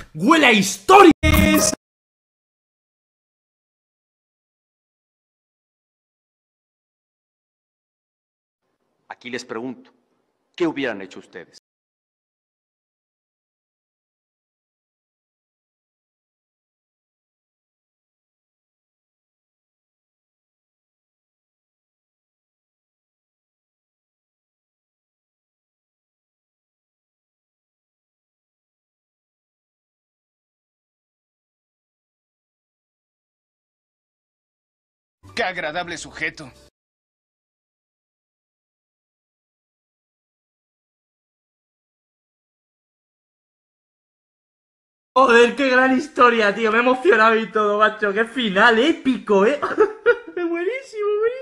¡Huele a historias! Aquí les pregunto, ¿qué hubieran hecho ustedes? ¡Qué agradable sujeto! Joder, qué gran historia, tío. Me he emocionado y todo, macho. Qué final épico, ¿eh? Buenísimo, buenísimo.